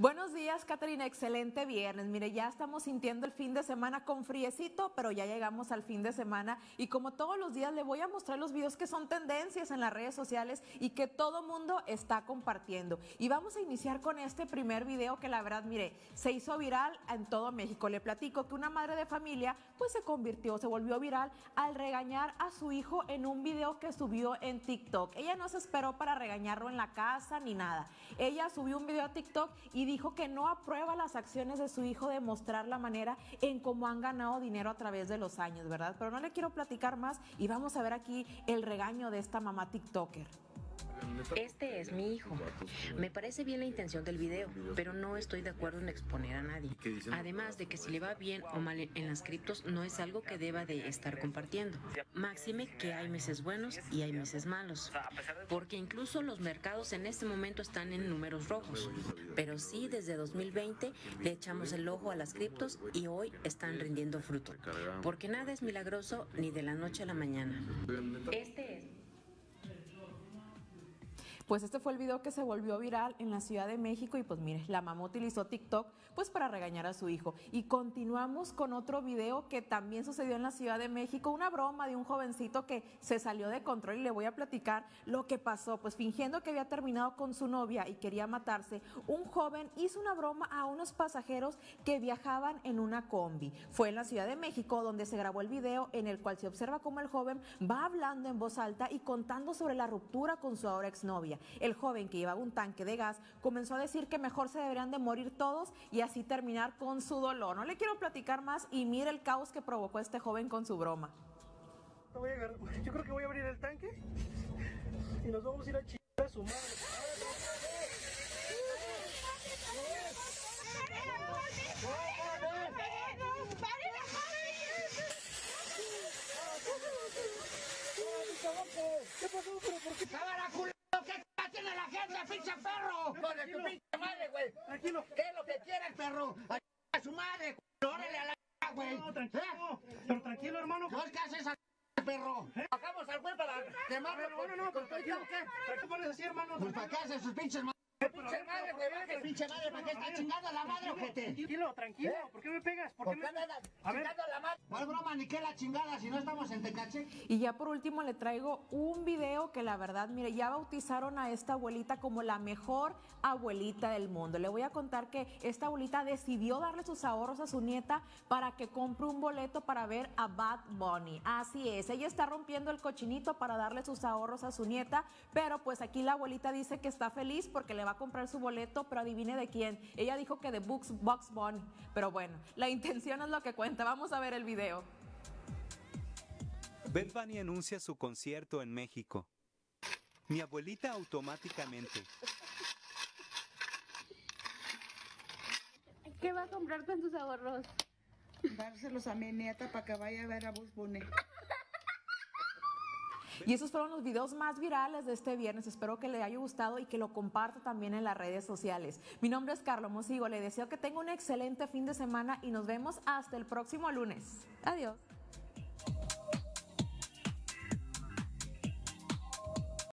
Buenos días, Caterina. Excelente viernes. Mire, ya estamos sintiendo el fin de semana con friecito, pero ya llegamos al fin de semana y como todos los días le voy a mostrar los videos que son tendencias en las redes sociales y que todo mundo está compartiendo. Y vamos a iniciar con este primer video que la verdad, mire, se hizo viral en todo México. Le platico que una madre de familia pues se volvió viral al regañar a su hijo en un video que subió en TikTok. Ella no se esperó para regañarlo en la casa ni nada. Ella subió un video a TikTok y dijo que no aprueba las acciones de su hijo de mostrar la manera en cómo han ganado dinero a través de los años, ¿verdad? Pero no le quiero platicar más y vamos a ver aquí el regaño de esta mamá TikToker. Este es mi hijo. Me parece bien la intención del video, pero no estoy de acuerdo en exponer a nadie. Además de que si le va bien o mal en las criptos no es algo que deba de estar compartiendo. Máxime que hay meses buenos y hay meses malos, porque incluso los mercados en este momento están en números rojos. Pero sí, desde 2020 le echamos el ojo a las criptos y hoy están rindiendo fruto, porque nada es milagroso ni de la noche a la mañana. Pues este fue el video que se volvió viral en la Ciudad de México y pues mire, la mamá utilizó TikTok pues para regañar a su hijo. Y continuamos con otro video que también sucedió en la Ciudad de México, una broma de un jovencito que se salió de control y le voy a platicar lo que pasó. Pues fingiendo que había terminado con su novia y quería matarse, un joven hizo una broma a unos pasajeros que viajaban en una combi. Fue en la Ciudad de México donde se grabó el video en el cual se observa cómo el joven va hablando en voz alta y contando sobre la ruptura con su ahora exnovia. El joven, que llevaba un tanque de gas, comenzó a decir que mejor se deberían de morir todos y así terminar con su dolor. No le quiero platicar más y mire el caos que provocó este joven con su broma. Yo creo que voy a abrir el tanque y nos vamos a ir a chingar a su madre. ¿Qué pasó? ¿Pero por qué? ¡Cámara, culo! ¿Qué tiene la gente, pinche perro? ¡Con tu pinche madre, güey! Tranquilo. ¿Qué es lo que quiere el perro? ¡A su madre, culo! ¡Órale a la güey! No, tranquilo. Pero tranquilo, hermano. ¿Qué haces al perro? Bajamos al güey para quemarlo. No, pero tranquilo. ¿Para qué pones así, hermano? Pues para qué hacen sus pinches madres. Pinche madre, güey, baje, pinche madre, ¿para qué está chingando a la madre, ojete? Tranquilo. ¿Por qué me pegas? ¿Por qué me andas chingando a la madre? No es broma ni que la chingada, si no estamos en Tecache. Y ya por último le traigo un video que la verdad, mire, ya bautizaron a esta abuelita como la mejor abuelita del mundo. Le voy a contar que esta abuelita decidió darle sus ahorros a su nieta para que compre un boleto para ver a Bad Bunny. Así es, ella está rompiendo el cochinito para darle sus ahorros a su nieta, pero pues aquí la abuelita dice que está feliz porque le va a comprar su boleto, pero adivine de quién. Ella dijo que de Bugs Bunny, pero bueno, la intención es lo que cuenta. Vamos a ver el video. Bad Bunny anuncia su concierto en México. Mi abuelita automáticamente. ¿Qué va a comprar con sus ahorros? Dárselos a mi nieta para que vaya a ver a Bugs Bunny. Y esos fueron los videos más virales de este viernes. Espero que le haya gustado y que lo comparta también en las redes sociales. Mi nombre es Carlos Mosigo. Le deseo que tenga un excelente fin de semana y nos vemos hasta el próximo lunes. Adiós.